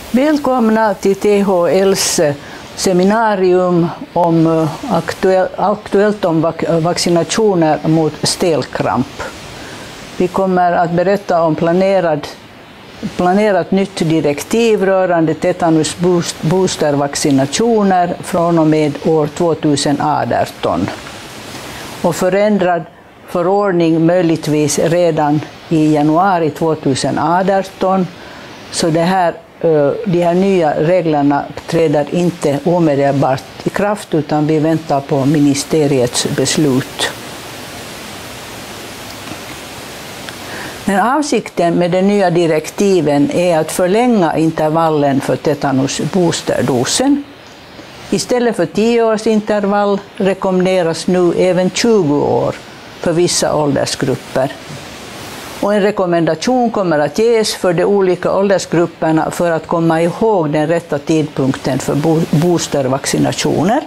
Välkomna till THLs seminarium om aktuellt om vaccinationer mot stelkramp. Vi kommer att berätta om planerat nytt direktiv rörande tetanus boostervaccinationer från och med år 2018. Och förändrad förordning möjligtvis redan i januari 2018. Så de här nya reglerna träder inte omedelbart i kraft, utan vi väntar på ministeriets beslut. Men avsikten med de nya direktiven är att förlänga intervallen för tetanus boosterdosen. Istället för 10 års intervall rekommenderas nu även 20 år för vissa åldersgrupper. Och en rekommendation kommer att ges för de olika åldersgrupperna för att komma ihåg den rätta tidpunkten för boostervaccinationer.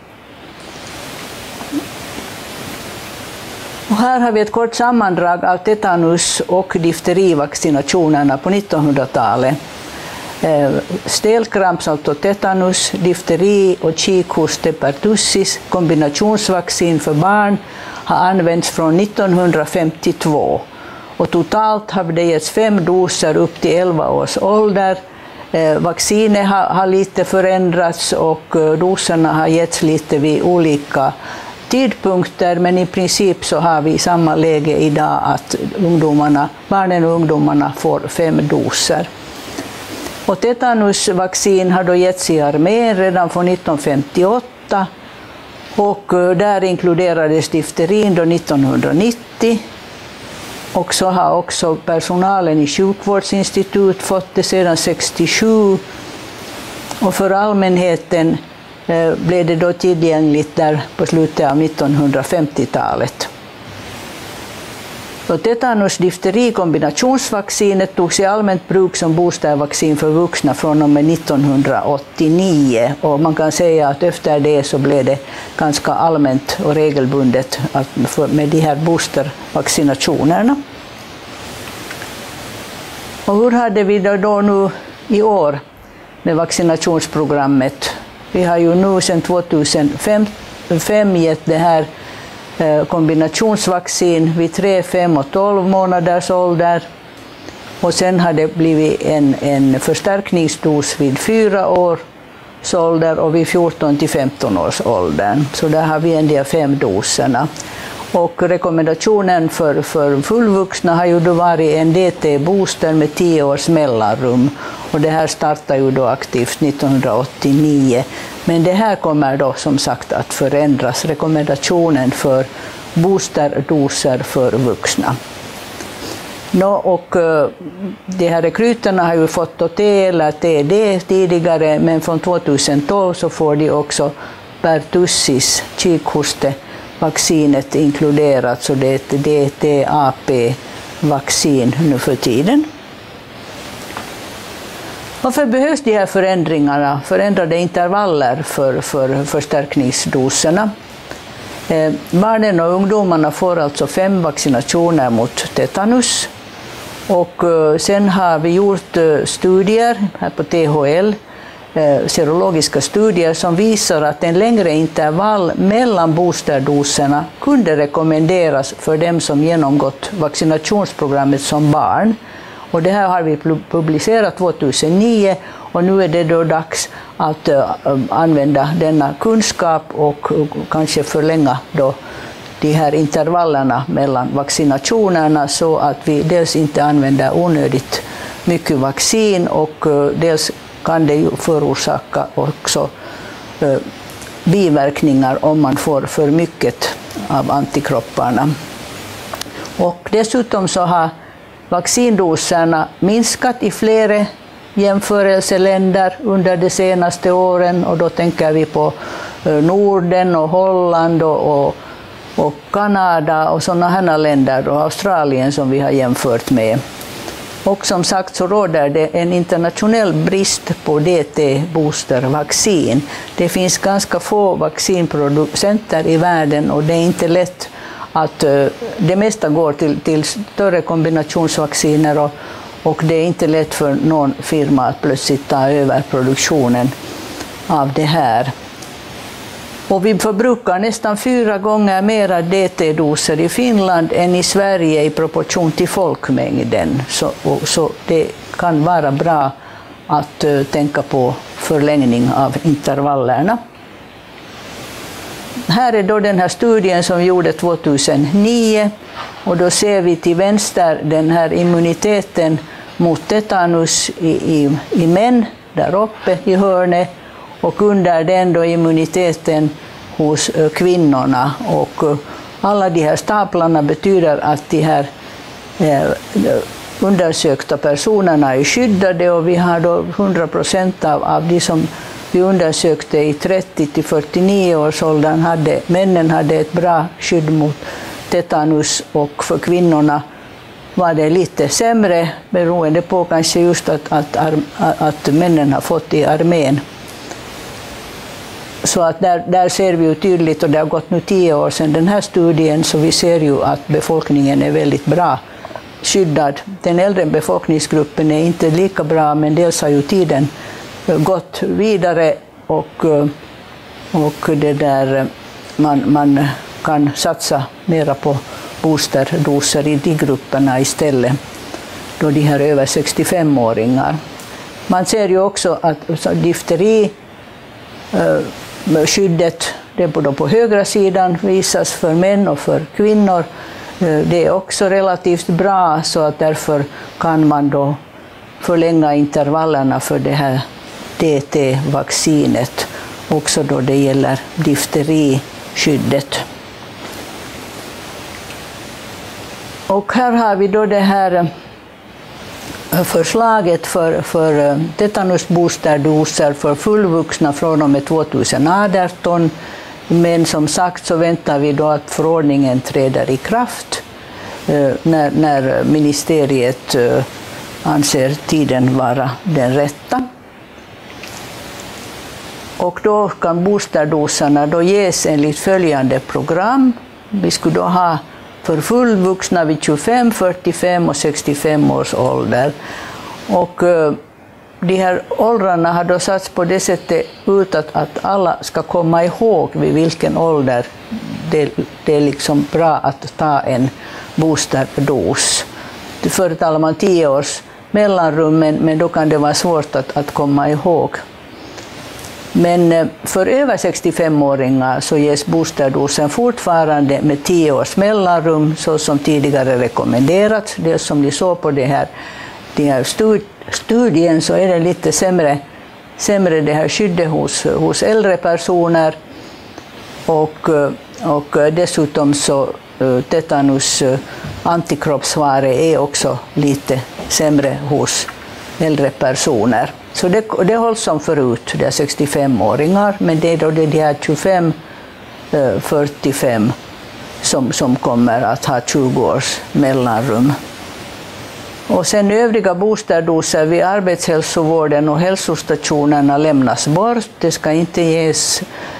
Och här har vi ett kort sammandrag av tetanus- och difterivaccinationerna på 1900-talet. Stelkramps, alltså tetanus, difteri och kikhoste pertussis, kombinationsvaccin för barn, har använts från 1952. Och totalt har det getts 5 doser upp till 11 års ålder. Vaccinet har lite förändrats och doserna har getts lite vid olika tidpunkter, men i princip så har vi samma läge idag att barnen och ungdomarna får 5 doser. Och tetanusvaccin har då getts i armén redan från 1958 och där inkluderades difterin då 1990. Och så har också personalen i sjukvårdsinstitut fått det sedan 1967. Och för allmänheten blev det då tillgängligt där på slutet av 1950-talet. Och tetanus-difteri-kombinationsvaccinet togs i allmänt bruk som boostervaccin för vuxna från och med 1989. Och man kan säga att efter det så blev det ganska allmänt och regelbundet med de här boostervaccinationerna. Och hur hade vi då nu i år med vaccinationsprogrammet? Vi har ju nu sedan 2005 gett det här kombinationsvaccin vid 3, 5 och 12 månaders ålder. Och sen har det blivit en förstärkningsdos vid 4 års ålder och vid 14 till 15 års ålder. Så där har vi en del 5 doserna. Och rekommendationen för fullvuxna har ju då varit en DT-booster med 10 års mellanrum. Och det här startar ju då aktivt 1989. Men det här kommer då som sagt att förändras, rekommendationen för boosterdoser för vuxna. Och de här rekryterna har ju fått T eller TD tidigare, men från 2012 så får de också pertussis, kikhostevaccinet inkluderat, så det är ett DTaP-vaccin nu för tiden. Varför behövs de här förändringarna, förändrade intervaller för förstärkningsdoserna? Barnen och ungdomarna får alltså 5 vaccinationer mot tetanus. Och sen har vi gjort studier här på THL, serologiska studier som visar att en längre intervall mellan boosterdoserna kunde rekommenderas för dem som genomgått vaccinationsprogrammet som barn. Och det här har vi publicerat 2009 och nu är det då dags att använda denna kunskap och kanske förlänga då de här intervallerna mellan vaccinationerna så att vi dels inte använder onödigt mycket vaccin och dels kan det ju förorsaka också biverkningar om man får för mycket av antikropparna. Och dessutom så har vaccindoserna minskat i flera jämförelseländer under de senaste åren, och då tänker vi på Norden och Holland och Kanada och sådana här länder och Australien som vi har jämfört med. Och som sagt så råder det en internationell brist på DT-boostervaccin. Det finns ganska få vaccinproducenter i världen och det är inte lätt att det mesta går till större kombinationsvacciner Och det är inte lätt för någon firma att plötsligt ta över produktionen av det här. Och vi förbrukar nästan 4 gånger mera DT-doser i Finland än i Sverige i proportion till folkmängden. Så det kan vara bra att tänka på förlängning av intervallerna. Här är då den här studien som vi gjorde 2009 och då ser vi till vänster den här immuniteten mot tetanus i män där uppe i hörnet och under den då immuniteten hos kvinnorna. Och alla de här staplarna betyder att de här undersökta personerna är skyddade och vi har då 100% av de som vi undersökte i 30 till 49 års åldern männen hade ett bra skydd mot tetanus och för kvinnorna var det lite sämre beroende på kanske just att männen har fått i armén. Så att där ser vi ju tydligt, och det har gått nu 10 år sedan den här studien, så vi ser ju att befolkningen är väldigt bra skyddad. Den äldre befolkningsgruppen är inte lika bra, men dels har ju tiden gått vidare och det där man kan satsa mera på boosterdoser i de grupperna istället, då de här över 65-åringar. Man ser ju också att difteri skyddet, det på högra sidan visas för män och för kvinnor. Det är också relativt bra, så att därför kan man då förlänga intervallerna för det här DT-vaccinet också då det gäller difteriskyddet. Och här har vi då det här förslaget för tetanusboosterdoser för fullvuxna från och med 2018. Men som sagt så väntar vi då att förordningen träder i kraft när ministeriet anser tiden vara den rätta. Och då kan boosterdoserna då ges enligt följande program. Vi skulle då ha för fullvuxna vid 25, 45 och 65 års ålder. Och de här åldrarna har då satts på det sättet ut att alla ska komma ihåg vid vilken ålder det är liksom bra att ta en boosterdos. Förr talar man 10 års mellanrum, men då kan det vara svårt att komma ihåg. Men för över 65-åringar så ges boosterdosen fortfarande med 10 års mellanrum, så som tidigare rekommenderats. Det som ni såg på det här studien, så är det lite sämre det här skyddet hos äldre personer, och dessutom så tetanus antikroppssvaret är också lite sämre hos äldre personer. Så det hålls som förut, det är 65-åringar, men det är då de här 25-45 som kommer att ha 20 års mellanrum. Och sen övriga boosterdoser vid arbetshälsovården och hälsostationerna lämnas bort. Det ska inte ges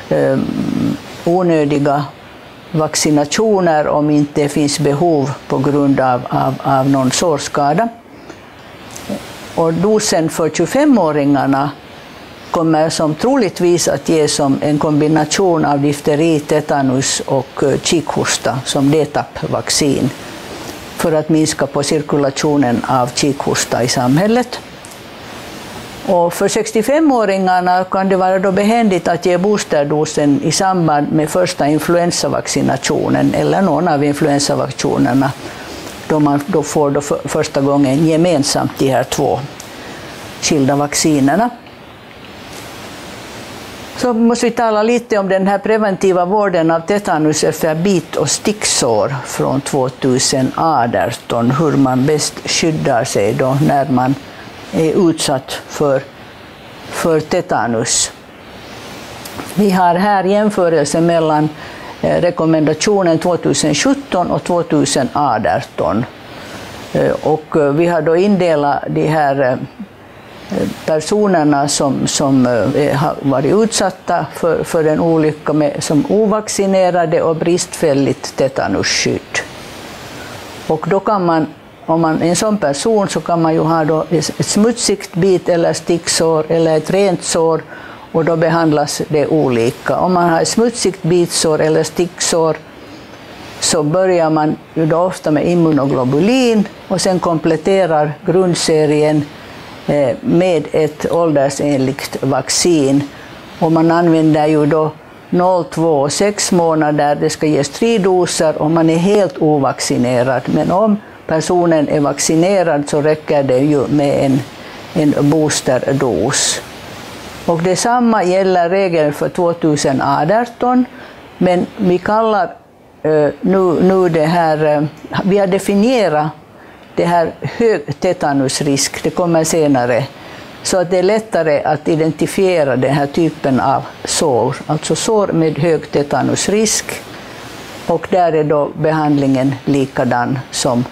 onödiga vaccinationer om inte finns behov på grund av någon sårskada. Och dosen för 25-åringarna kommer som troligtvis att ges som en kombination av difteri, tetanus och kikhosta som DTaP-vaccin för att minska på cirkulationen av kikhosta i samhället. Och för 65-åringarna kan det vara då behändigt att ge boosterdosen i samband med första influensavaccinationen eller någon av influensavaccinationerna, då man då får då första gången gemensamt de här 2 skilda vaccinerna. Så måste vi tala lite om den här preventiva vården av tetanus efter bit- och sticksår från 2018, hur man bäst skyddar sig då när man är utsatt för tetanus. Vi har här jämförelse mellan rekommendationen 2017 och 2018. Och vi har då indelat de här personerna som har varit utsatta för en olycka som ovaccinerade och bristfälligt tetanusskydd. Och då kan man om man är en sån person så kan man ju ha då ett smutsigt bit eller sticksår eller ett rent sår, och då behandlas det olika. Om man har ett smutsigt bitsår eller sticksår så börjar man ju då ofta med immunoglobulin och sen kompletterar grundserien med ett åldersenligt vaccin. Och man använder ju då 0, 2 och 6 månader. Det ska ges 3 doser om man är helt ovaccinerad. Men om personen är vaccinerad så räcker det ju med en boosterdos. Och detsamma gäller regeln för 2018, men vi kallar nu det här, vi har definierat det här hög tetanusrisk, det kommer senare, så att det är lättare att identifiera den här typen av sår, alltså sår med hög tetanusrisk, och där är då behandlingen likadan som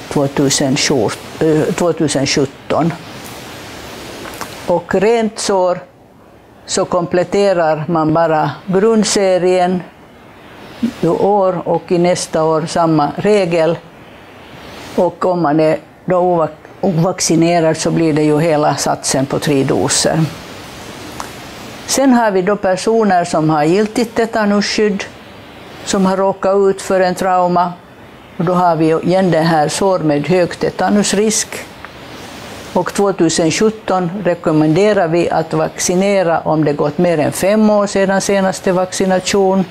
2017. Och rent sår så kompletterar man bara grundserien i år och i nästa år samma regel. Och om man är då ovaccinerad så blir det ju hela satsen på 3 doser. Sen har vi då personer som har giltigt tetanusskydd, som har råkat ut för en trauma. Och då har vi igen det här sår med hög tetanusrisk. Och 2017 rekommenderar vi att vaccinera om det gått mer än 5 år sedan senaste vaccination.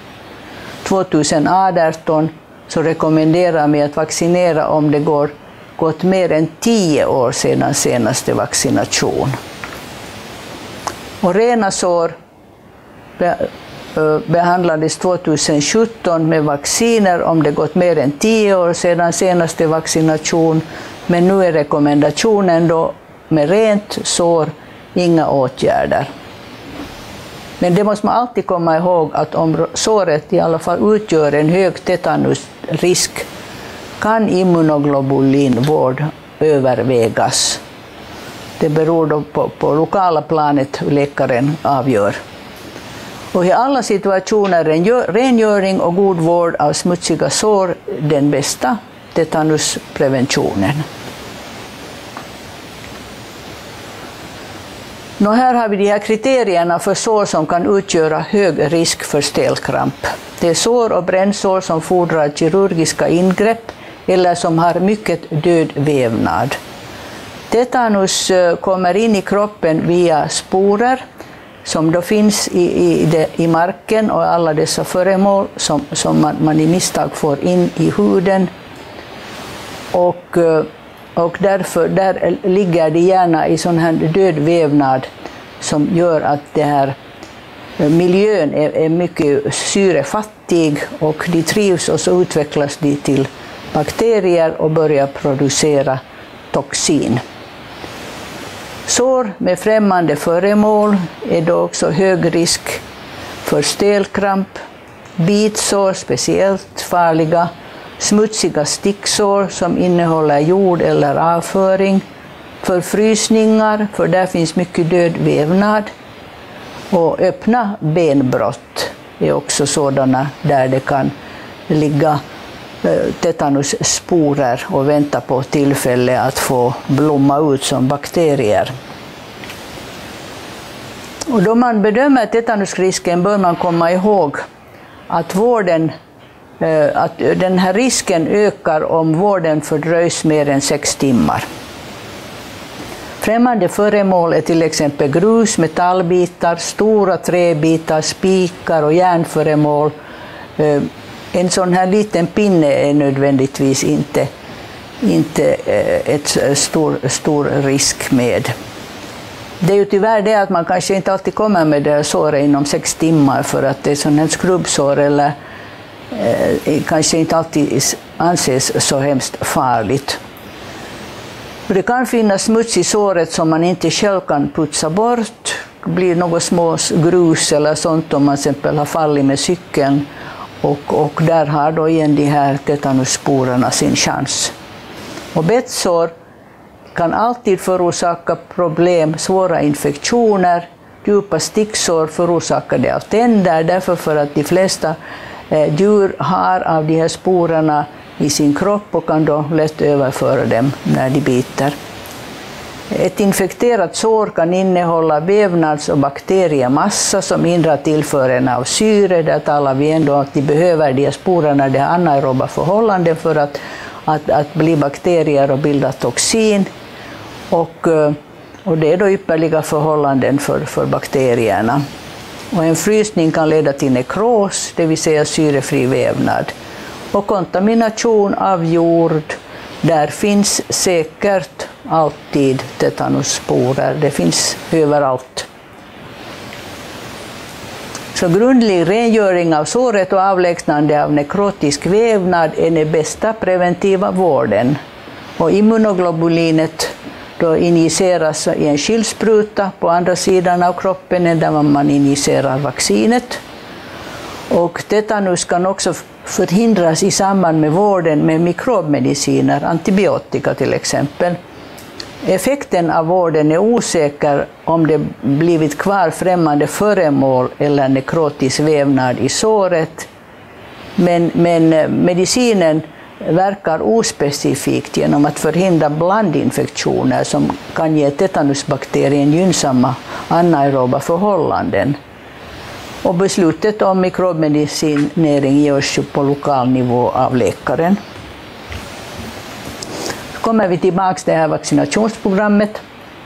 2018 så rekommenderar vi att vaccinera om det gått mer än 10 år sedan senaste vaccination. Och rena sår behandlades 2017 med vacciner om det gått mer än 10 år sedan senaste vaccination, men nu är rekommendationen då med rent sår, inga åtgärder. Men det måste man alltid komma ihåg, att om såret i alla fall utgör en hög tetanusrisk kan immunoglobulinvård övervägas. Det beror då på lokala planet hur läkaren avgör. Och i alla situationer är rengöring och god vård av smutsiga sår den bästa tetanuspreventionen. Här har vi de här kriterierna för sår som kan utgöra hög risk för stelkramp. Det är sår och brännsår som fordrar kirurgiska ingrepp eller som har mycket död vävnad. Tetanus kommer in i kroppen via sporer som då finns i marken och alla dessa föremål som man i misstag får in i huden. Och därför där ligger de gärna i sån här död vävnad som gör att det här miljön är mycket syrefattig, och de trivs och så utvecklas de till bakterier och börjar producera toxin. Sår med främmande föremål är då också hög risk för stelkramp, bitsår speciellt farliga, smutsiga sticksår som innehåller jord eller avföring, förfrysningar, för där finns mycket död vävnad, och öppna benbrott är också sådana där det kan ligga tetanussporer och vänta på tillfälle att få blomma ut som bakterier. Och då man bedömer tetanusrisken bör man komma ihåg att den här risken ökar om vården fördröjs mer än 6 timmar. Främmande föremål är till exempel grus, metallbitar, stora träbitar, spikar och järnföremål. En sån här liten pinne är nödvändigtvis inte ett stor risk med. Det är ju tyvärr det att man kanske inte alltid kommer med det såret inom 6 timmar, för att det är sån här skrubbsår eller kanske inte alltid anses så hemskt farligt. Det kan finnas smuts i såret som man inte själv kan putsa bort. Det blir något små grus eller sånt om man till exempel har fallit med cykeln. Och där har då igen de här tetanussporerna sin chans. Och bettsår kan alltid förorsaka problem, svåra infektioner, djupa sticksår förorsakade av tänder, därför för att de flesta djur har av de här sporerna i sin kropp och kan då lätt överföra dem när de biter. Ett infekterat sår kan innehålla vävnads- och bakteriemassa som hindrar tillfören av syre. Där talar vi ändå att de behöver diasporerna, det är anaeroba förhållanden för att bli bakterier och bilda toxin. Och det är då ypperliga förhållanden för bakterierna. Och en frysning kan leda till nekros, det vill säga syrefri vävnad. Och kontamination av jord, där finns säkert alltid tetanussporer. Det finns överallt. Så grundlig rengöring av såret och avlägsnande av nekrotisk vävnad är den bästa preventiva vården. Och immunoglobulinet då injiceras i en skilspruta på andra sidan av kroppen där man injicerar vaccinet. Och tetanus kan också förhindras i samband med vården med mikrobmediciner, antibiotika till exempel. Effekten av vården är osäker om det blivit kvar främmande föremål eller nekrotisk vävnad i såret. Men medicinen verkar ospecifikt genom att förhindra blandinfektioner som kan ge tetanusbakterien gynnsamma anaeroba förhållanden. Och beslutet om mikrobmedicinering görs på lokal nivå av läkaren. Kommer vi tillbaka till det här vaccinationsprogrammet.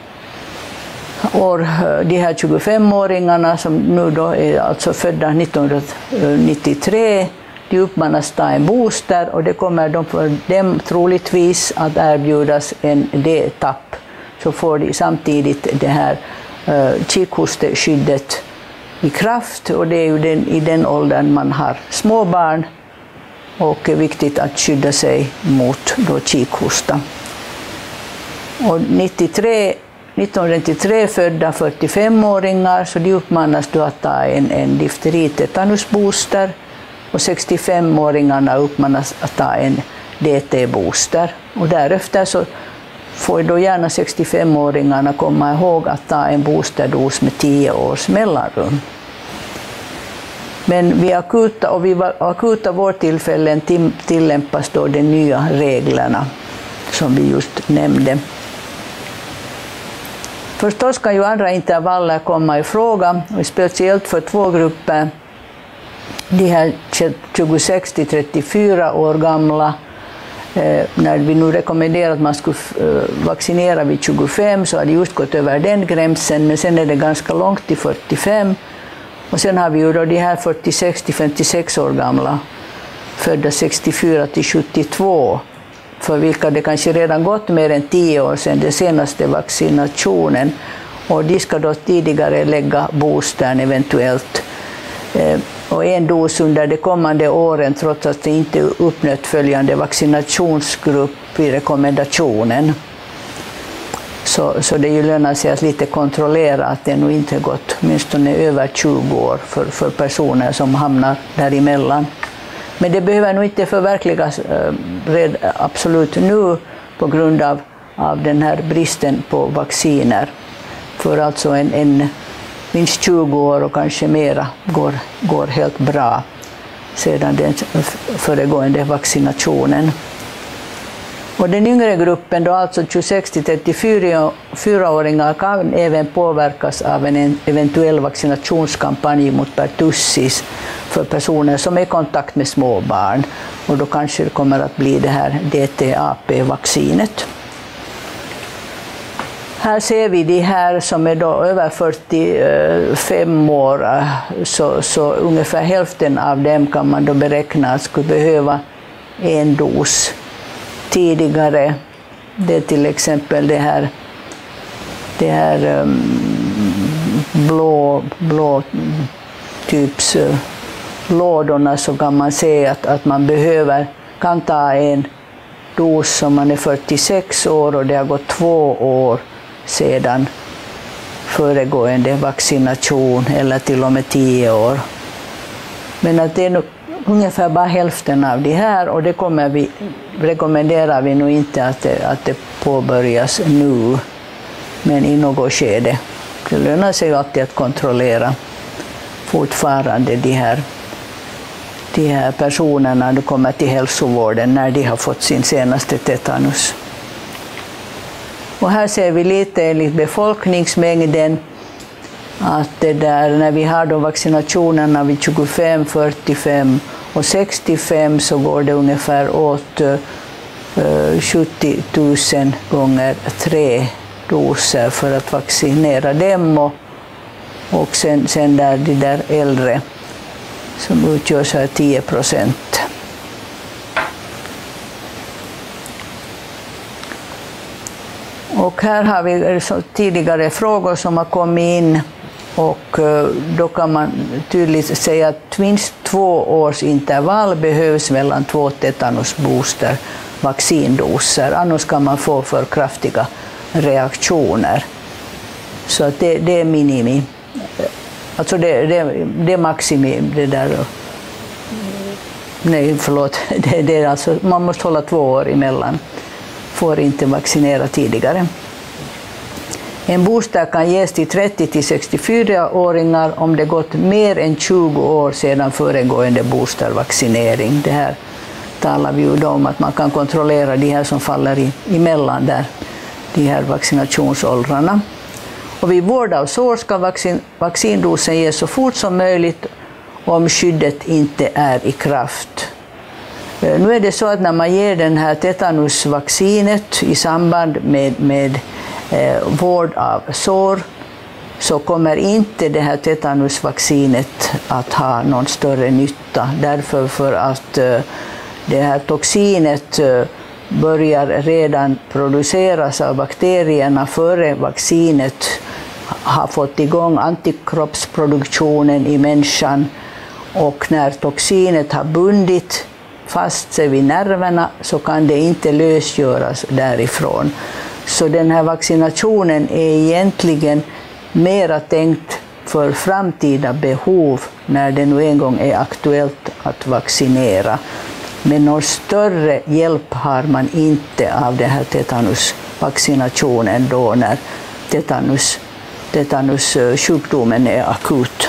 De här 25-åringarna som nu då är alltså födda 1993, de uppmanas ta en booster och det kommer de för dem troligtvis att erbjudas en D-etapp. Så får de samtidigt det här kikhosteskyddet i kraft och det är ju i den åldern man har småbarn och är viktigt att skydda sig mot då kikhosta. Och 1993 födda 45-åringar så de uppmanas då att ta en difteri-tetanusbooster och 65-åringarna uppmanas att ta en DT-booster. Och därefter så får då gärna 65-åringarna komma ihåg att ta en boosterdos med 10 års mellanrum. Men vid akuta vårdtillfällen tillämpas då de nya reglerna som vi just nämnde. Förstås kan ju andra intervaller komma i fråga, och speciellt för två grupper. De här 26-34 år gamla, när vi nu rekommenderar att man skulle vaccinera vid 25 så har det just gått över den gränsen, men sen är det ganska långt till 45. Och sen har vi ju då de här 46-56 år gamla, födda 64-72, för vilka det kanske redan gått mer än 10 år sedan den senaste vaccinationen. Och de ska då tidigare lägga boostern eventuellt. Och en dos under de kommande åren trots att det inte uppnått följande vaccinationsgrupp i rekommendationen. Så det ju lönar sig att lite kontrollera att det nog inte gått åtminstone över 20 år för personer som hamnar däremellan. Men det behöver nog inte förverkligas absolut nu på grund av den här bristen på vacciner. För alltså minst 20 år och kanske mera går helt bra sedan den föregående vaccinationen. Och den yngre gruppen, då alltså 26-34-åringar, kan även påverkas av en eventuell vaccinationskampanj mot pertussis för personer som är i kontakt med småbarn. Och då kanske det kommer att bli det här DTaP-vaccinet. Här ser vi de här som är då över 45 år, så ungefär hälften av dem kan man då beräkna att skulle behöva en dos tidigare. Det är till exempel det här blå typs lådorna, så kan man se att man kan ta en dos som man är 46 år och det har gått 2 år sedan föregående vaccination eller till och med 10 år. Men att det är ungefär bara hälften av de här, och det rekommenderar vi nog inte att det påbörjas nu, men i något skede. Det lönar sig ju alltid att kontrollera fortfarande de de här personerna då kommer till hälsovården när de har fått sin senaste tetanus. Och här ser vi lite enligt befolkningsmängden att det där, när vi har de vaccinationerna vid 25, 45 och 65 så går det ungefär åt 70 000 gånger 3 doser för att vaccinera dem och sen där de där äldre som utgör så här 10%. Och här har vi tidigare frågor som har kommit in och då kan man tydligt säga att minst 2 års intervall behövs mellan 2 tetanusbooster vaccindoser, annars kan man få för kraftiga reaktioner. Så att det är minimi. Alltså det är maximum det där. Nej, förlåt. Det är alltså, man måste hålla 2 år emellan. Får inte vaccinera tidigare. En booster kan ges till 30 till 64-åringar om det gått mer än 20 år sedan föregående boostervaccinering. Det här talar vi ju om att man kan kontrollera de här som faller emellan där, de här vaccinationsåldrarna. Och vid vård av sår ska vaccindosen ges så fort som möjligt om skyddet inte är i kraft. Nu är det så att när man ger den här tetanusvaccinet i samband med vård av sår så kommer inte det här tetanusvaccinet att ha någon större nytta. Därför för att det här toxinet börjar redan produceras av bakterierna före vaccinet har fått igång antikroppsproduktionen i människan, och när toxinet har bundit fast sig vid nerverna så kan det inte lösgöras därifrån. Så den här vaccinationen är egentligen mera tänkt för framtida behov när det nu en gång är aktuellt att vaccinera. Men någon större hjälp har man inte av den här tetanusvaccinationen då när tetanussjukdomen är akut.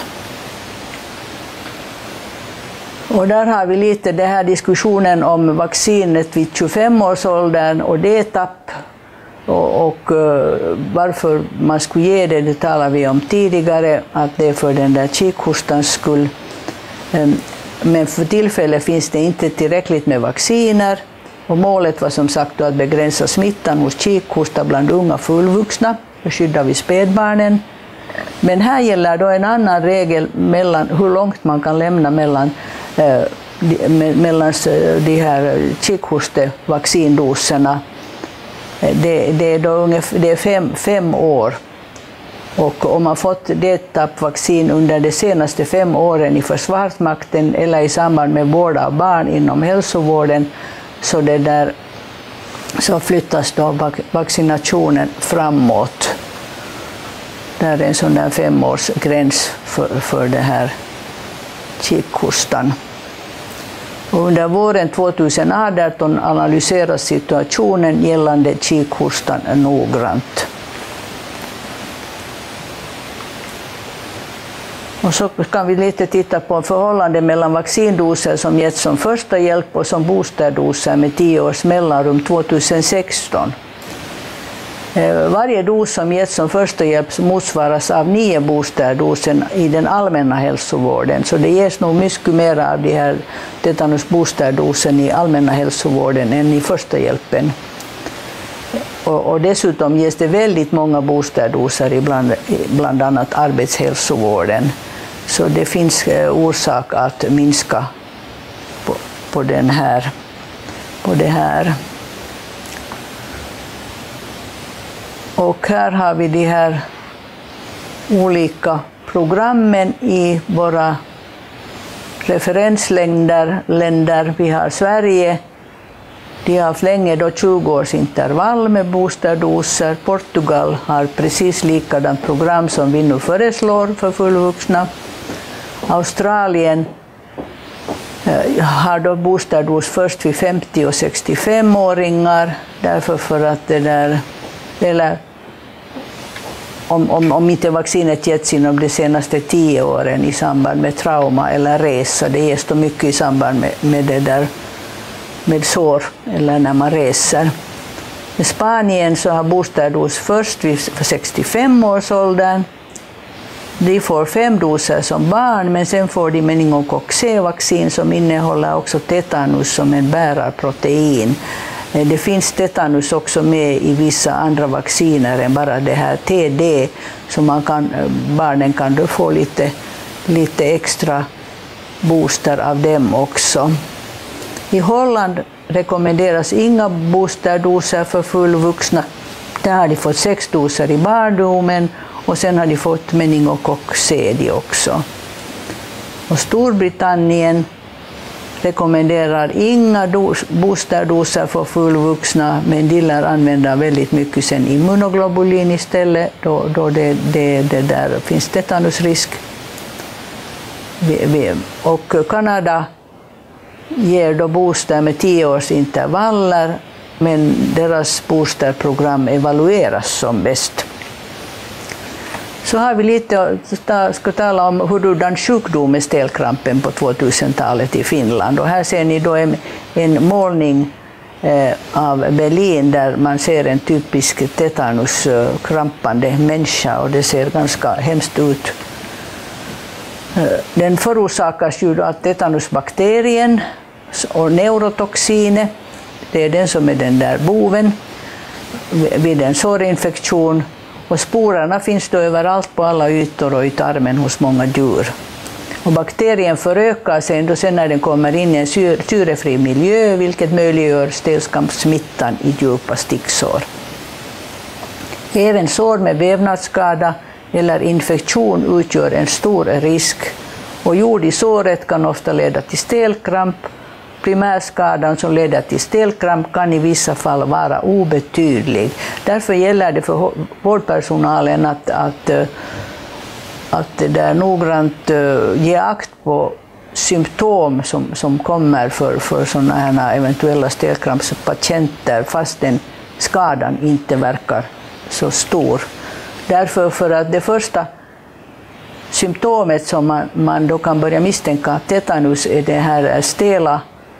Och där har vi lite den här diskussionen om vaccinet vid 25-årsåldern och DTaP och varför man skulle ge det talar vi om tidigare, att det är för den där kikhostans skull. Men för tillfället finns det inte tillräckligt med vacciner och målet var som sagt att begränsa smittan hos kikhosta bland unga fullvuxna, skydda vid spädbarnen. Men här gäller då en annan regel mellan hur långt man kan lämna mellan de här kikhostevaccindoserna. Det är då ungefär 5 år. Och om man fått DTaP-vaccin under de senaste 5 åren i Försvarsmakten eller i samband med vård av barn inom hälsovården så flyttas då vaccinationen framåt. Där är en sån där 5-årsgräns för det här kikhostan. Under våren 2018 analyseras situationen gällande kikhostan noggrant. Och så kan vi lite titta på förhållandet mellan vaccindoser som getts som första hjälp och som boosterdoser med 10 års mellanrum 2016. Varje dos som getts som första hjälp motsvaras av 9 boosterdoser i den allmänna hälsovården. Så det ges nog mycket mer av de här tetanusboosterdosen i allmänna hälsovården än i första hjälpen. Och dessutom ges det väldigt många boosterdoser i bland annat arbetshälsovården. Så det finns orsak att minska på det här. Och här har vi de här olika programmen i våra referensländer. Vi har Sverige, de har länge då 20 års intervall med boosterdoser. Portugal har precis likadant program som vi nu föreslår för fullvuxna. Australien har då boosterdos först vid 50 och 65-åringar, därför för att det där, eller om inte vaccinet getts inom de senaste 10 åren i samband med trauma eller resa. Det ges då mycket i samband med det där med sår eller när man reser. I Spanien så har boosterdos först vid 65-årsåldern. De får 5 doser som barn, men sen får de meningokock C-vaccin som innehåller också tetanus som en bärarprotein. Det finns tetanus också med i vissa andra vacciner än bara det här TD, så barnen kan då få lite extra booster av dem också. I Holland rekommenderas inga boosterdoser för fullvuxna. Där har de fått 6 doser i barndomen och sen har de fått meningokock C också. Och Storbritannien rekommenderar inga boosterdoser för fullvuxna, men de lär använda väldigt mycket sen immunoglobulin istället, då det där finns tetanusrisk. Och Kanada ger då booster med 10-årsintervaller, men deras boosterprogram evalueras som bäst. Så har vi ska tala om hurdan sjukdom är stelkrampen på 2000-talet i Finland. Och här ser ni då en målning av Berlin där man ser en typisk tetanuskrampande människa, och det ser ganska hemskt ut. Den förorsakas ju av tetanusbakterien och neurotoxinet. Det är den som är den där boven vid en sårinfektion. Och sporerna finns då överallt på alla ytor och i tarmen hos många djur. Och bakterien förökar sig då sen när den kommer in i en syrefri miljö, vilket möjliggör stelskampssmittan i djupa sticksår. Även sår med vävnadsskada eller infektion utgör en stor risk, och jord i såret kan ofta leda till stelkramp. Primärskadan som leder till stelkramp kan i vissa fall vara obetydlig. Därför gäller det för vårdpersonalen att det där noggrant ge akt på symptom som kommer för sådana här eventuella stelkrampspatienter, fast den skadan inte verkar så stor. Därför, för att det första symptomet som man då kan börja misstänka tetanus är det här stela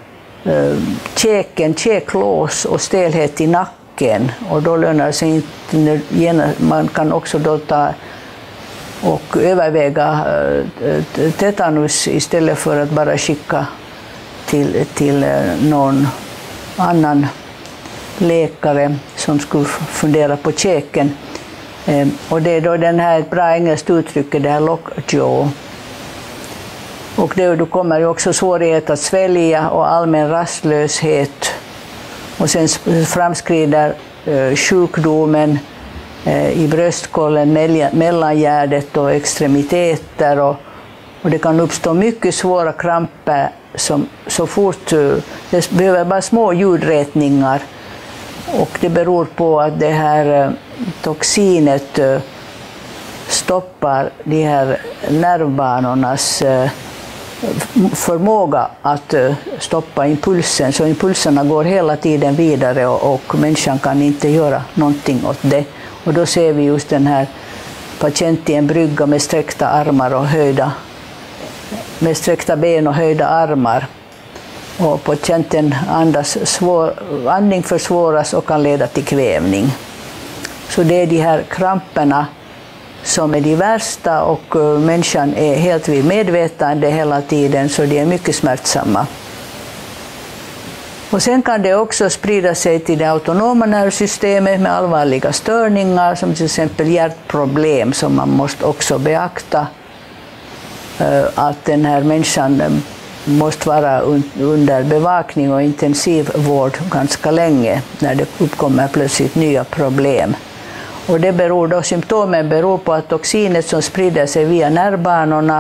käklås och stelhet i nacken, och då lönar sig inte. Man kan också då ta och överväga tetanus istället för att bara skicka till någon annan läkare som skulle fundera på käken. Och det är då den här bra engelskt uttrycket, det här lockjaw. Och då kommer ju också svårighet att svälja och allmän rastlöshet. Och sen framskrider sjukdomen i bröstkollen, mellangärdet och extremiteter. Och det kan uppstå mycket svåra kramper som så fort, det behöver bara små ljudrätningar. Och det beror på att det här toxinet stoppar de här nervbanornas förmåga att stoppa impulsen, så impulserna går hela tiden vidare och människan kan inte göra någonting åt det. Och då ser vi just den här patienten i en brygga med sträckta armar och med sträckta ben och höjda armar. Och patienten andning försvåras och kan leda till kvävning. Så det är de här kramperna som är de värsta, och människan är helt vid medvetande hela tiden, så de är mycket smärtsamma. Och sen kan det också sprida sig till det autonoma nervsystemet med allvarliga störningar, som till exempel hjärtproblem, som man måste också beakta att den här människan måste vara under bevakning och intensivvård ganska länge när det uppkommer plötsligt nya problem. Och symptomen beror på att toxinet som sprider sig via nervbanorna,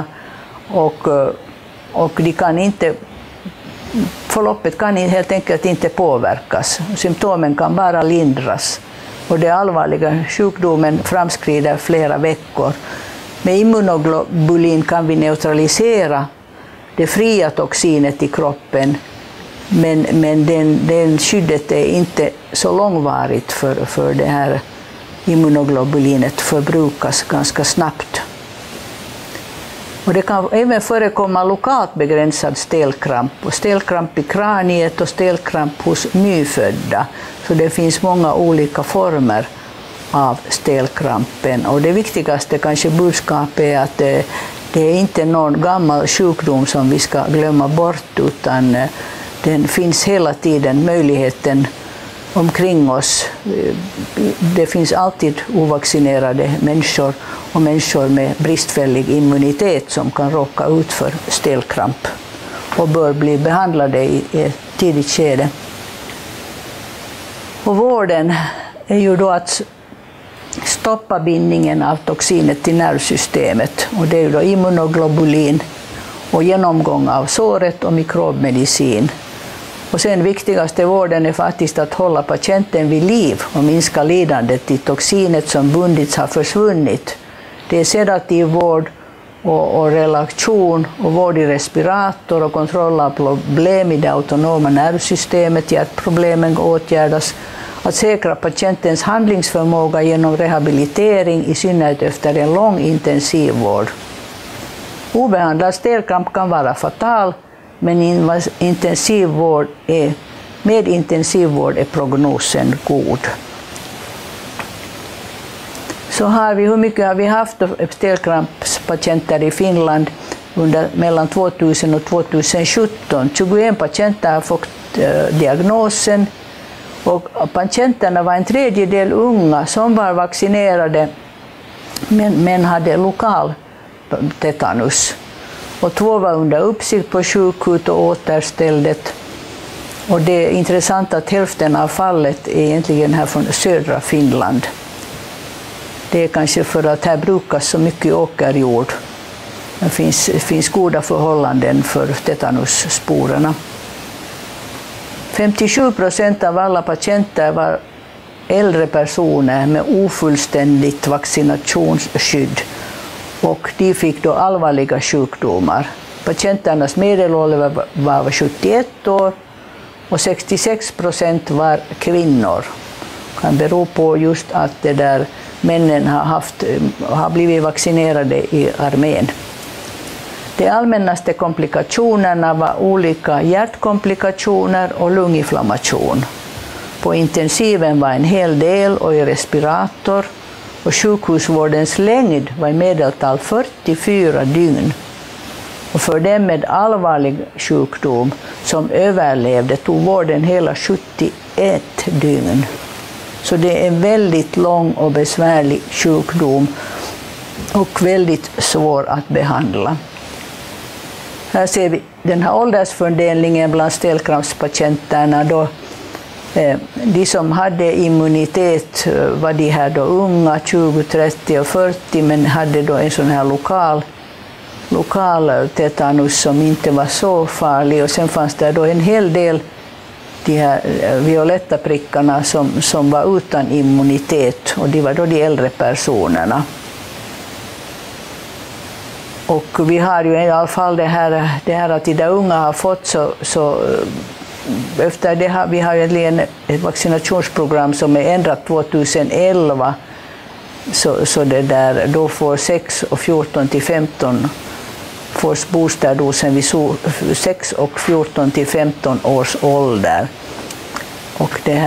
och de kan inte, förloppet kan helt enkelt inte påverkas. Symptomen kan bara lindras, och det allvarliga sjukdomen framskrider flera veckor. Med immunoglobulin kan vi neutralisera det fria toxinet i kroppen, men den skyddet är inte så långvarigt för det här immunoglobulinet förbrukas ganska snabbt. Och det kan även förekomma lokalt begränsad stelkramp, och stelkramp i kraniet och stelkramp hos nyfödda. Så det finns många olika former av stelkrampen. Och det viktigaste kanske budskapet är att det är inte någon gammal sjukdom som vi ska glömma bort, utan den finns hela tiden, möjligheten omkring oss. Det finns alltid ovaccinerade människor och människor med bristfällig immunitet som kan råka ut för stelkramp och bör bli behandlade i ett tidigt skede. Och vården är ju då att stoppa bindningen av toxinet till nervsystemet, och det är ju då immunoglobulin och genomgång av såret och mikrobmedicin. Och sen viktigaste vården är faktiskt att hålla patienten vid liv och minska lidandet till toxinet som bundits har försvunnit. Det är sedativ vård och relaktion och vård i respirator och kontroll av problem i det autonoma nervsystemet, hjärtproblemen åtgärdas. Att säkra patientens handlingsförmåga genom rehabilitering, i synnerhet efter en lång intensivvård. Obehandlad stelkramp kan vara fatal, men med intensivvård är prognosen god. Så har vi, hur mycket har vi haft stelkrampspatienter i Finland under mellan 2000 och 2017? 21 patienter har fått diagnosen, och patienterna var en tredjedel unga som var vaccinerade men hade lokal tetanus. Och 2 var under uppsikt på sjukhus och återställdes. Och det är intressant att hälften av fallet är egentligen här från södra Finland. Det är kanske för att här brukas så mycket åkerjord. Det finns goda förhållanden för tetanussporerna. 57% av alla patienter var äldre personer med ofullständigt vaccinationsskydd, och de fick då allvarliga sjukdomar. Patienternas medelålder var 71 år och 66% var kvinnor. Det kan bero på just att männen har blivit vaccinerade i armén. De allmännaste komplikationerna var olika hjärtkomplikationer och lunginflammation. På intensiven var en hel del och i respirator, och sjukhusvårdens längd var i medeltal 44 dygn. Och för dem med allvarlig sjukdom som överlevde tog vården hela 71 dygn. Så det är en väldigt lång och besvärlig sjukdom och väldigt svår att behandla. Här ser vi den här åldersfördelningen bland stelkrampspatienterna. De som hade immunitet var de här då unga, 20, 30 och 40, men hade då en sån här lokal tetanus som inte var så farlig. Och sen fanns det då en hel del de här violetta prickarna som var utan immunitet, och de var då de äldre personerna. Och vi har ju i alla fall det här att de unga har fått så efter det vi har ju ett vaccinationsprogram som är ändrat 2011, så då får 6 och 14 till 15 får boosterdosen vid 6 och 14 till 15 års ålder. Och det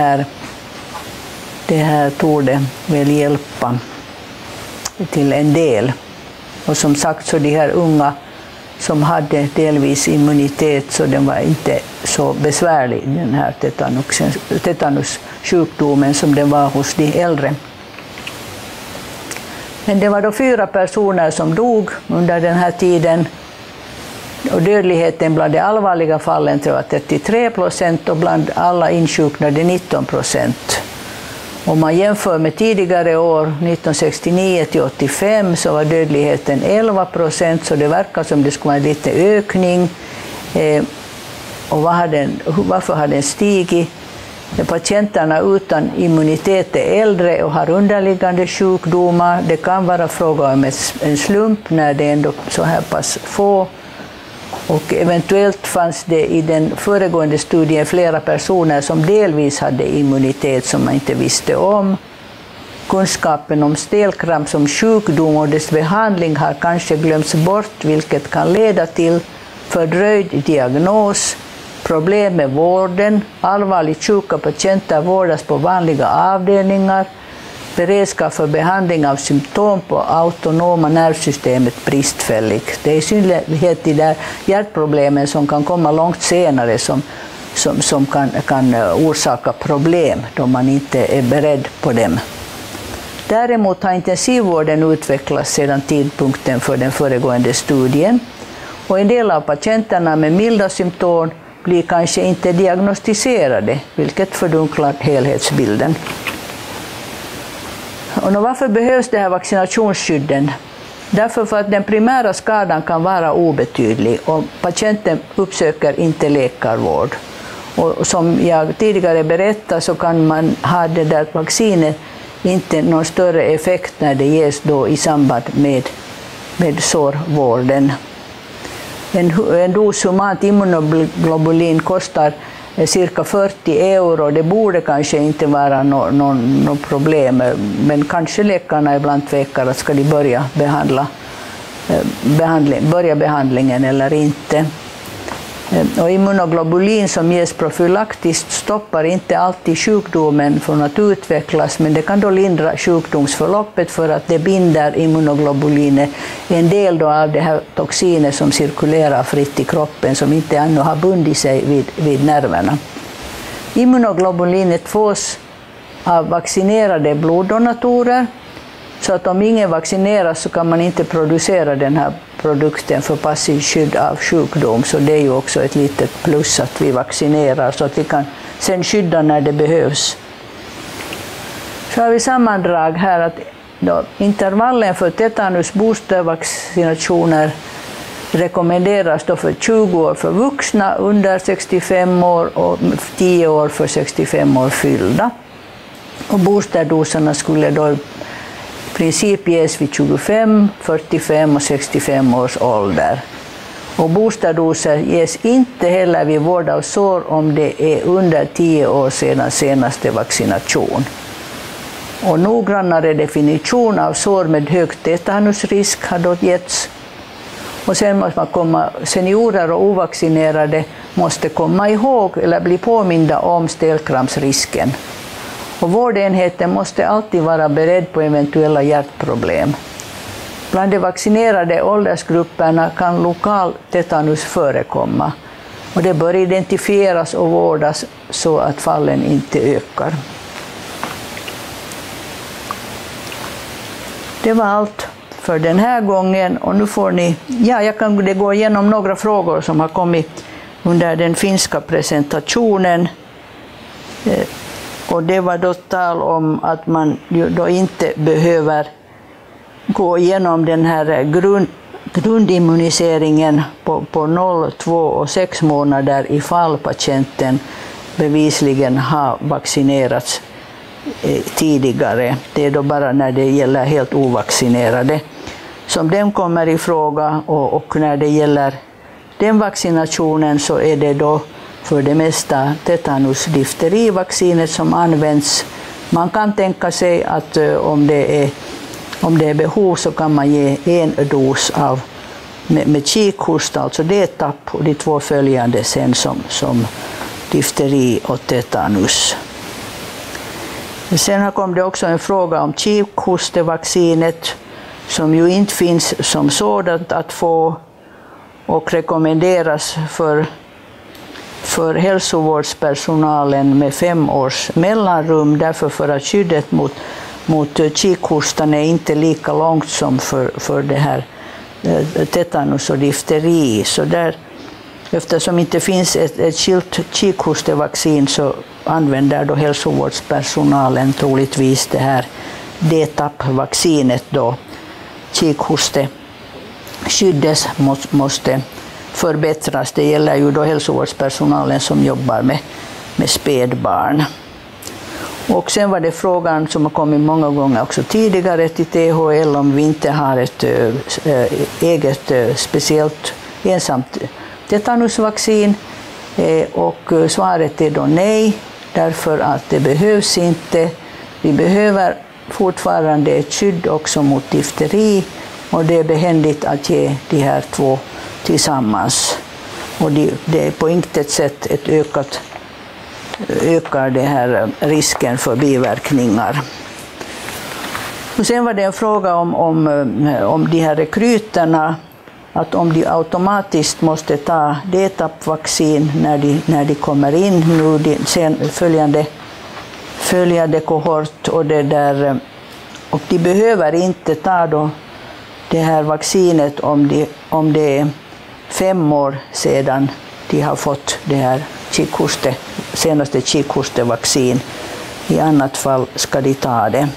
här torde väl hjälpa till en del. Och som sagt, så de här unga som hade delvis immunitet, så den var inte så besvärlig, den här tetanussjukdomen, som den var hos de äldre. Men det var då 4 personer som dog under den här tiden, och dödligheten bland de allvarliga fallen var 33% och bland alla insjuknade 19%. Om man jämför med tidigare år, 1969 till 85, så var dödligheten 11%, så det verkar som det skulle vara en liten ökning. Och varför har den stigit? Patienterna utan immunitet är äldre och har underliggande sjukdomar. Det kan vara fråga om en slump när det är ändå så här pass få. Och eventuellt fanns det i den föregående studien flera personer som delvis hade immunitet som man inte visste om. Kunskapen om stelkramp som sjukdom och dess behandling har kanske glömts bort, vilket kan leda till fördröjd diagnos, problem med vården, allvarligt sjuka patienter vårdas på vanliga avdelningar, beredskap för behandling av symptom på autonoma nervsystemet bristfällig. Det är i synnerhet de där hjärtproblemen som kan komma långt senare som kan orsaka problem då man inte är beredd på dem. Däremot har intensivvården utvecklats sedan tidpunkten för den föregående studien och en del av patienterna med milda symptom blir kanske inte diagnostiserade, vilket fördunklar helhetsbilden. Och varför behövs det här vaccinationsskydden? Därför för att den primära skadan kan vara obetydlig och patienten uppsöker inte läkarvård. Och som jag tidigare berättade så kan man ha det där vaccinet inte någon större effekt när det ges då i samband med sårvården. En dos humant immunoglobulin kostar cirka 40 €. Det borde kanske inte vara något problem, men kanske läkarna ibland tvekar att ska de börja behandlingen eller inte. Och immunoglobulin som ges profylaktiskt stoppar inte alltid sjukdomen från att utvecklas, men det kan då lindra sjukdomsförloppet för att det binder immunoglobulinet en del då av det här toxinet som cirkulerar fritt i kroppen som inte ännu har bundit sig vid nerverna. Immunoglobulinet fås av vaccinerade bloddonatorer, så att om ingen vaccineras så kan man inte producera den här produkten för passivt skydd av sjukdom. Så det är ju också ett litet plus att vi vaccinerar så att vi kan sen skydda när det behövs. Så har vi sammandrag här att intervallen för tetanus boostervaccinationer rekommenderas då för 20 år för vuxna under 65 år och 10 år för 65 år fyllda. Och boosterdoserna skulle då i princip ges vid 25, 45 och 65 års ålder. Och boosterdoser ges inte heller vid vård av sår om det är under 10 år sedan senaste vaccination. Och noggrannare definition av sår med hög tetanusrisk har då getts. Och sen måste seniorer och ovaccinerade måste komma ihåg eller bli påminda om stelkrampsrisken. Och vårdenheten måste alltid vara beredd på eventuella hjärtproblem. Bland de vaccinerade åldersgrupperna kan lokal tetanus förekomma. Och det bör identifieras och vårdas så att fallen inte ökar. Det var allt för den här gången. Och nu får ni, jag kan gå igenom några frågor som har kommit under den finska presentationen. Och det var då tal om att man då inte behöver gå igenom den här grundimmuniseringen på 0, 2 och 6 månader ifall patienten bevisligen har vaccinerats tidigare. Det är då bara när det gäller helt ovaccinerade som den kommer i fråga, och när det gäller den vaccinationen så är det då för det mesta tetanus-difterivaccinet som används. Man kan tänka sig att om det är behov så kan man ge en dos med kikhosta, alltså det etapp, och de 2 följande sen som difteri och tetanus. Sen kom det också en fråga om kikhostevaccinet som ju inte finns som sådant att få och rekommenderas för hälsovårdspersonalen med 5 års mellanrum, därför för att skyddet mot kikhostan är inte lika långt som för det här tetanus och difteri. Så där, eftersom det inte finns ett skilt kikhostevaccin så använder då hälsovårdspersonalen troligtvis det här DTaP-vaccinet då. Kikhosteskyddet måste förbättras. Det gäller ju då hälsovårdspersonalen som jobbar med spädbarn. Och sen var det frågan som har kommit många gånger också tidigare till THL om vi inte har ett eget speciellt ensamt tetanusvaccin. Och svaret är då nej, därför att det behövs inte. Vi behöver fortfarande ett skydd också mot difteri, och det är behändigt att ge de här två tillsammans. Och det är på intet sätt ett ökar det här risken för biverkningar. Och sen var det en fråga om de här rekryterna, att om de automatiskt måste ta DTaP-vaccin när de kommer in nu följande kohort, och och de behöver inte ta då det här vaccinet om det är 5 år sedan de har fått det här senaste kikhostevaccin. I annat fall ska de ta det.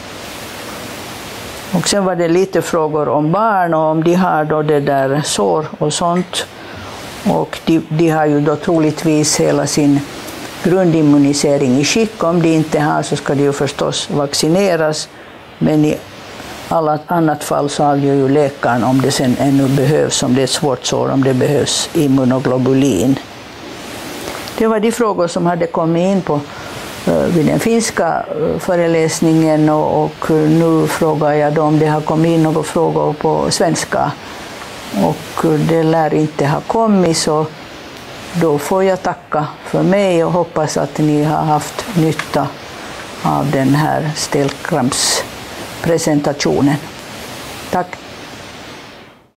Och sen var det lite frågor om barn och om de har då det där sår och sånt. Och de har ju då troligtvis hela sin grundimmunisering i skick. Om de inte har så ska de ju förstås vaccineras. Men i annat fall så avgör ju läkaren om det sen ännu behövs, om det är ett svårt sår, om det behövs immunoglobulin. Det var de frågor som hade kommit in på vid den finska föreläsningen, och nu frågar jag då om det har kommit in några frågor på svenska. Och det lär inte ha kommit, så då får jag tacka för mig och hoppas att ni har haft nytta av den här ställkrampspresentationen.